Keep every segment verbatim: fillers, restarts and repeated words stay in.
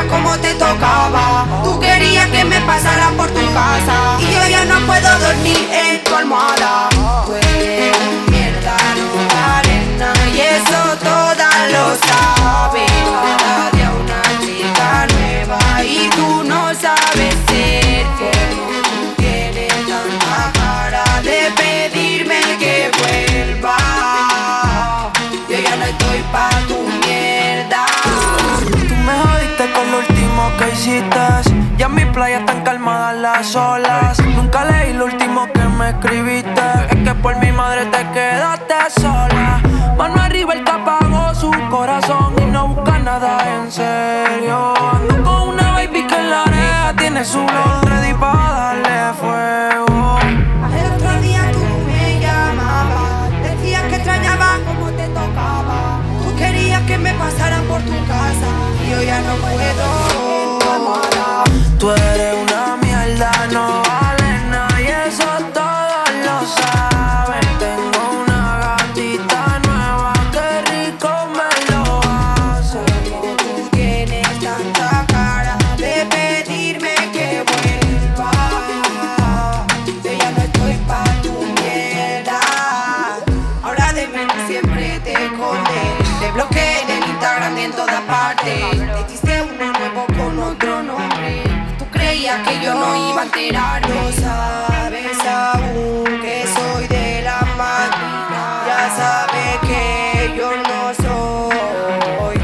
como te tocaba. Tú querías que me pasara por tu casa y yo ya no puedo dormir en tu almohada. Tú eres mierda, no vales nada y eso todas lo saben. Cada día una chica nueva y tú no sabes ser como tú tienes tanta cara de pedirme que vuelva. Yo ya no estoy pa' tu mierda. Tú me jodiste con lo último que hiciste. Ya en mi playa están calmadas las olas. Nunca leí lo último que me escribiste. Es que por mi madre te quedaste sola. Mano arriba el que apagó su corazón y no busca nada en serio. Ando con una baby que en la oreja tiene su blog ready pa' darle fuego. El otro día tú me llamabas, decías que extrañabas como te tocaba. Tú querías que me pasaran por tu casa y yo ya no puedo. Tú eres una mierda, no vales nada y eso todos lo saben. Tengo una gatita nueva, qué rico me lo hace. Como tú tienes tanta cara de pedirme que vuelva. Yo ya no estoy pa' tu mierda. Ahora de mí siempre te escondes. Te bloqueé en el Instagram y en todas partes. Te hiciste uno nuevo con otro nombre. Creía que yo no iba a enterar. No sabes aún que soy de la máquina. Ya sabes que yo no soy.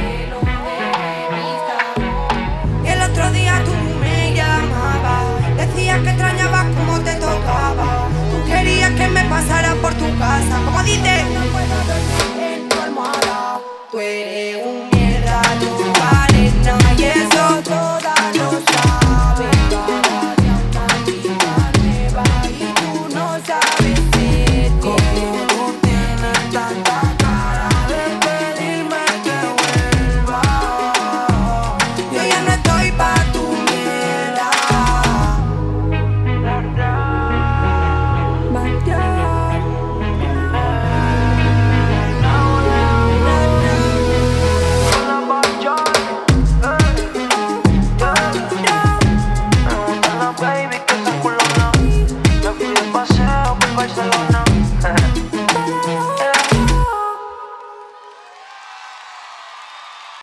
Y el otro día tú me llamabas, decías que extrañabas como te tocaba. Tú querías que me pasara por tu casa. Como dices, no puedo dormir en tu almohada. Tú eres